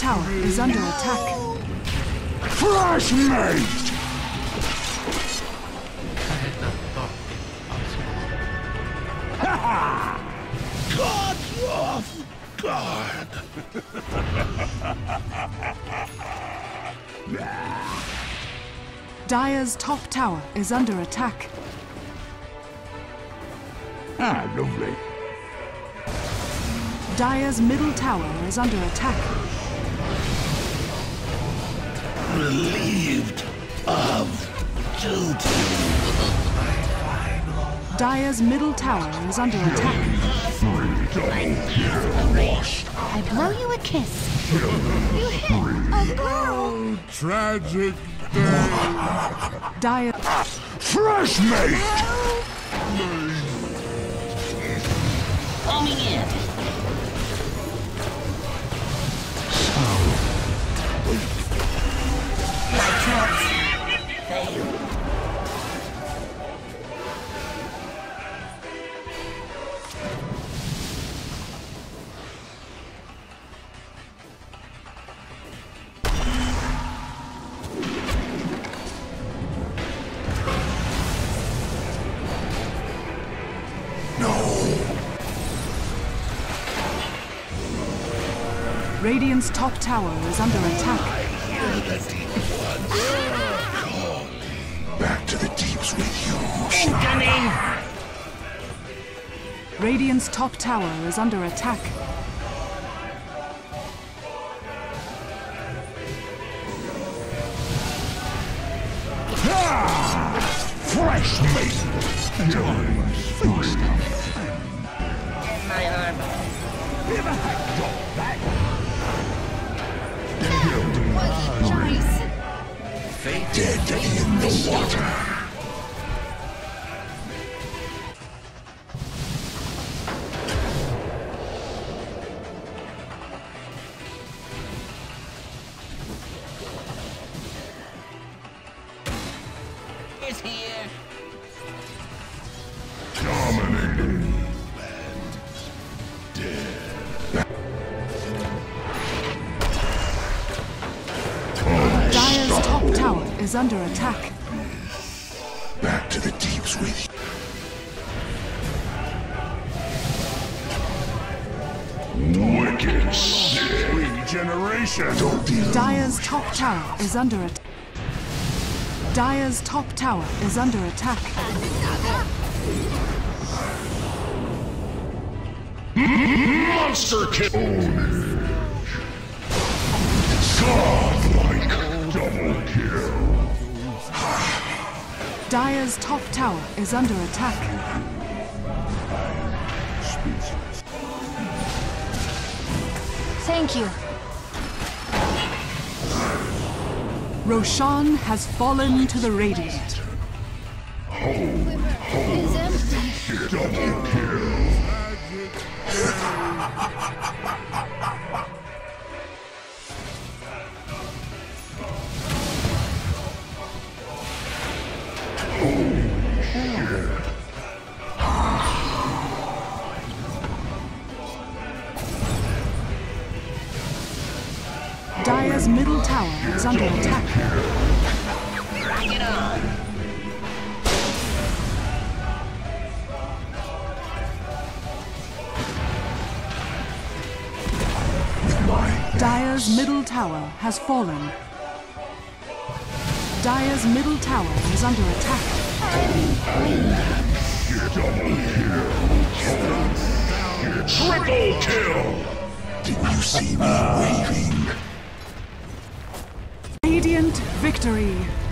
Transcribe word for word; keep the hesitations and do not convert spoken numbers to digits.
tower is under attack. Fresh meat! God of God! Dire's top tower is under attack. Ah, lovely. Dire's middle tower is under attack. Relieved of duty. Dire's middle tower is under attack. I blow you a kiss. You hit a girl. Tragic day. Dire. Fresh meat! Coming in. My traps failed. Radiant's top tower is under attack. Back to the deeps with you. Incoming! Radiant's top tower is under attack. Ah! Fresh meat! Feast. In my armor. Never had your back. Dead in the water. It's here. Dominating. Dire's top tower is under attack. Back to the deeps with you. Wicked sick. Regeneration. Don't deal. Dire's top tower is under attack. Dire's top tower is under attack. Monster kill. Godlike double kill. Dire's top tower is under attack. Thank you. Roshan has fallen to the Radiant. Hold, hold. It's empty. Double kill. Dire's middle tower is under attack. Bring it on. Dire's middle tower has fallen. Dire's middle tower is under attack. Double kill. Triple kill. Didn't you see me waving? Radiant victory.